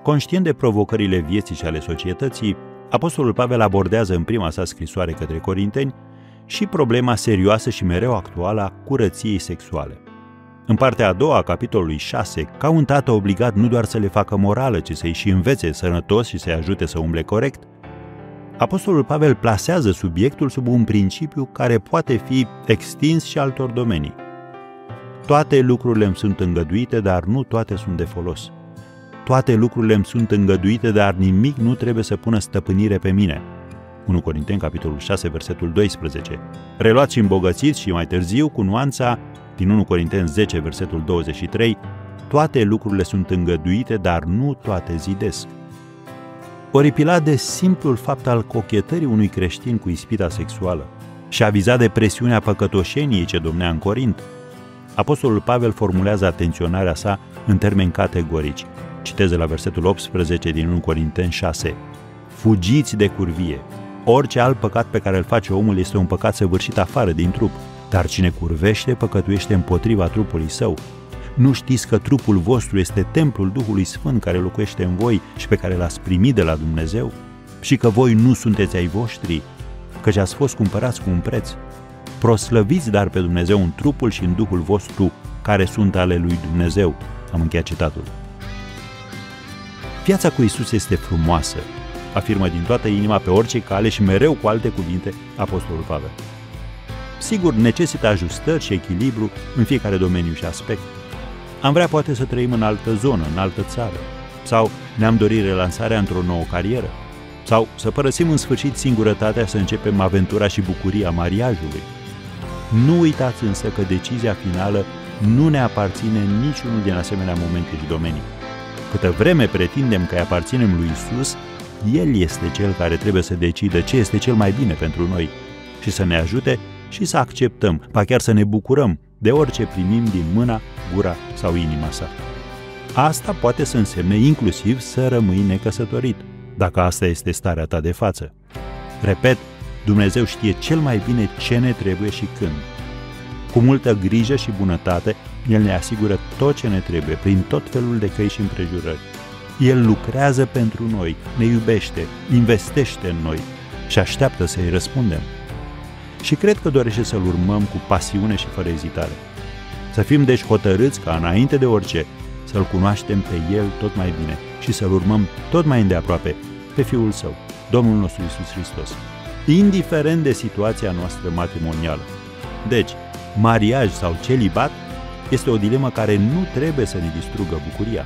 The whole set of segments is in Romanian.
Conștient de provocările vieții și ale societății, Apostolul Pavel abordează în prima sa scrisoare către Corinteni și problema serioasă și mereu actuală a curăției sexuale. În partea a doua a capitolului 6, ca un tată obligat nu doar să le facă morală, ci să-i și învețe sănătos și să-i ajute să umble corect, Apostolul Pavel plasează subiectul sub un principiu care poate fi extins și altor domenii. Toate lucrurile îmi sunt îngăduite, dar nu toate sunt de folos. Toate lucrurile îmi sunt îngăduite, dar nimic nu trebuie să pună stăpânire pe mine. 1 Corinteni, capitolul 6, versetul 12. Reluați și îmbogățiți și mai târziu cu nuanța din 1 Corinteni 10, versetul 23, toate lucrurile sunt îngăduite, dar nu toate zidesc. Oripilat de simplul fapt al cochetării unui creștin cu ispita sexuală și avizat de presiunea păcătoșeniei ce domnea în Corint, Apostolul Pavel formulează atenționarea sa în termeni categorici. Citez de la versetul 18 din 1 Corinteni 6. Fugiți de curvie. Orice alt păcat pe care îl face omul este un păcat săvârșit afară din trup, dar cine curvește, păcătuiește împotriva trupului său. Nu știți că trupul vostru este templul Duhului Sfânt care locuiește în voi și pe care l-ați primit de la Dumnezeu? Și că voi nu sunteți ai voștri, căci ați fost cumpărați cu un preț. Proslăviți dar pe Dumnezeu în trupul și în Duhul vostru, care sunt ale lui Dumnezeu. Am încheiat citatul. Viața cu Iisus este frumoasă, afirmă din toată inima pe orice cale și mereu cu alte cuvinte Apostolul Pavel. Sigur, necesită ajustări și echilibru în fiecare domeniu și aspect. Am vrea poate să trăim în altă zonă, în altă țară, sau ne-am dorit relansarea într-o nouă carieră, sau să părăsim în sfârșit singurătatea, să începem aventura și bucuria mariajului. Nu uitați însă că decizia finală nu ne aparține în niciunul din asemenea momente și domenii. Câtă vreme pretindem că îi aparținem lui Isus, El este Cel care trebuie să decidă ce este cel mai bine pentru noi și să ne ajute și să acceptăm, ba chiar să ne bucurăm de orice primim din mâna, gura sau inima sa. Asta poate să însemne inclusiv să rămâi necăsătorit, dacă asta este starea ta de față. Repet, Dumnezeu știe cel mai bine ce ne trebuie și când. Cu multă grijă și bunătate, El ne asigură tot ce ne trebuie, prin tot felul de căi și împrejurări. El lucrează pentru noi, ne iubește, investește în noi și așteaptă să-i răspundem. Și cred că dorește să-L urmăm cu pasiune și fără ezitare. Să fim deci hotărâți ca înainte de orice să-L cunoaștem pe El tot mai bine și să-L urmăm tot mai îndeaproape pe Fiul Său, Domnul nostru Iisus Hristos, indiferent de situația noastră matrimonială. Deci, mariaj sau celibat este o dilemă care nu trebuie să ne distrugă bucuria.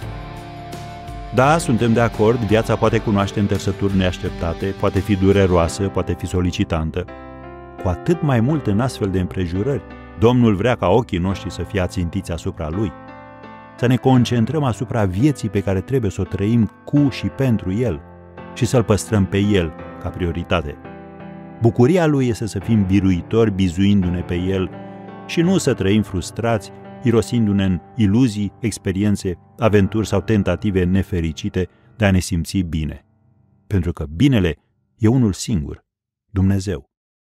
Da, suntem de acord, viața poate cunoaște întersături neașteptate, poate fi dureroasă, poate fi solicitantă. Cu atât mai mult în astfel de împrejurări, Domnul vrea ca ochii noștri să fie ațintiți asupra Lui. Să ne concentrăm asupra vieții pe care trebuie să o trăim cu și pentru El și să-L păstrăm pe El ca prioritate. Bucuria Lui este să fim biruitori bizuindu-ne pe El și nu să trăim frustrați, irosindu-ne în iluzii, experiențe, aventuri sau tentative nefericite de a ne simți bine. Pentru că binele e unul singur, Dumnezeu.